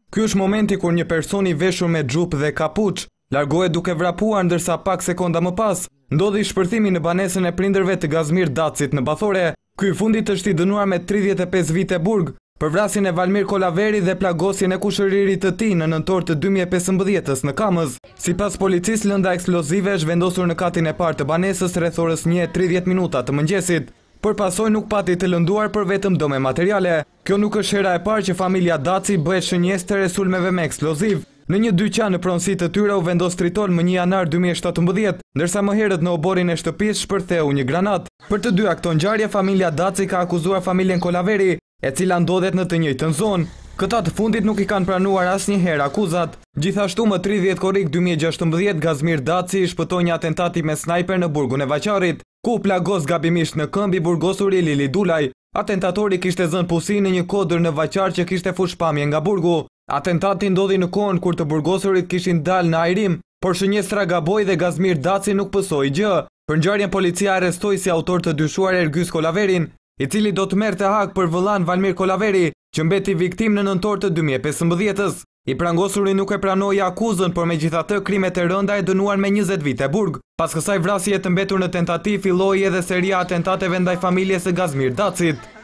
Ky është momenti kur një person i veshur me xhup dhe kapuç largohet duke vrapuar, ndërsa pak sekonda më pas ndodhi shpërthimi në banesën e prindërve të Gazmir Dacit në Bathore. Ky i fundit është i dënuar me 35 vite burg për vrasjen e Valmir Kolaveri dhe plagosjen e kushëririt të tij në nëntor të 2015 në Kamëz. Sipas policisë, lënda eksplozive është vendosur në katin e parë të banesës rreth orës 1:30 minuta të mëngjesit. Por pasojë nuk pati të lënduar për vetëm dome materiale. Kjo nuk është hera e parë që familja Daci bëhet shënjesë të sulmeve me eksploziv. Në një dyqan në pronësi të tyre u vendos tritol më 1 janar 2017, ndërsa më herët në oborin e shtëpisë shpërtheu një granat. Për të dyja këto ngjarje, familja Daci ka akuzuar familjen Kolaveri, e cila ndodhet në të njëjtën zonë. Këta të fundit nuk i kanë pranuar asnjëherë akuzat. Gjithashtu më 30 korrik 2016, Gazmir Daci shpëtoi një atentati me snajper në burgun e Vaçarit, ku plagos gabimisht në këmbë i burgosuri Lili Dulaj. Atentatori kishte zënë pusi në një kodër në Vaçar që kishte fushpamje nga burgu. Atentati ndodhi në kohën kur të burgosurit kishin dalë në ajrim, por shënjestra gaboi dhe Gazmir Daci nuk pësoi gjë. Për ngjarjen policia arrestoi si autor të dyshuar Ergjys Kolaverin, i cili do të merrte hak për vëllan Valmir Kolaveri, që mbeti viktim në nëntor të 2015-s. I prangosuri nuk e pranoi akuzën, por megjithatë krimet e rënda e dënuar me 20 vite burg. Pas kësaj vrasje të mbetur në tentativë, filloi edhe seria atentateve ndaj familjes së Gazmir Dacit.